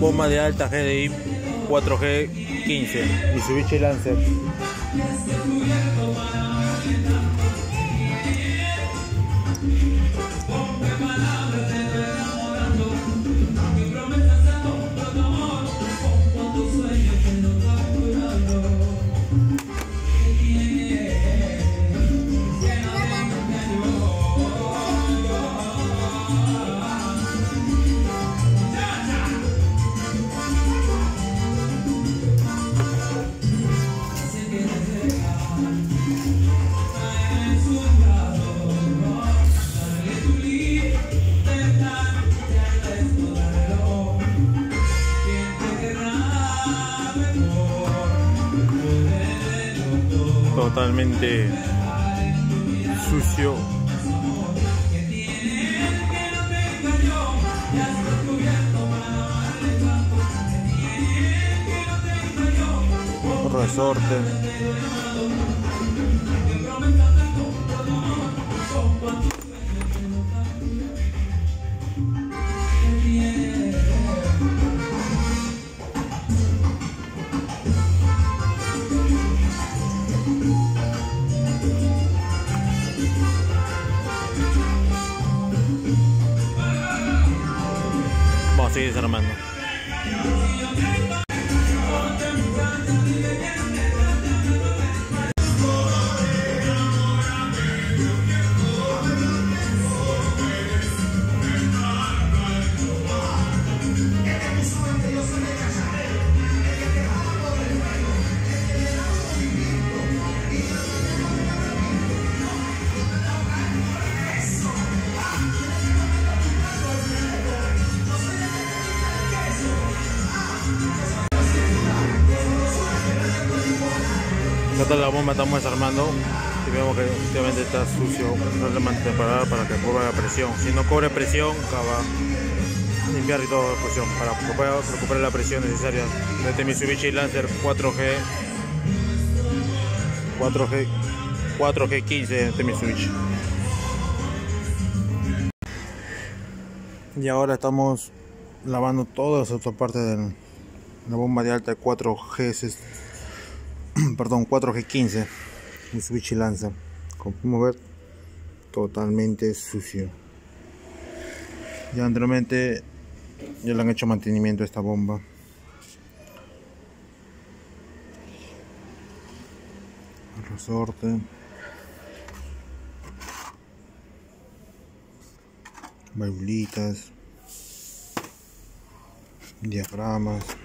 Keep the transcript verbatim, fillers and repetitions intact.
bomba de alta G D I cuatro G quince, Mitsubishi Lancer. Totalmente sucio. Resorte. Vamos a seguir desarmando. Esta la bomba estamos desarmando y vemos que efectivamente está sucio. Realmente preparar para que cubra la presión. Si no cubre presión, acaba limpiar y todo la presión para que pueda recuperar la presión necesaria de este Mitsubishi Lancer cuatro G cuatro G cuatro G quince de este Mitsubishi. Y ahora estamos lavando toda esa otra parte de la bomba de alta cuatro G perdón, cuatro G quince Mitsubishi Lancer. Como podemos ver, totalmente sucio. Ya anteriormente ya le han hecho mantenimiento a esta bomba. El resorte, valvulitas, diaframas.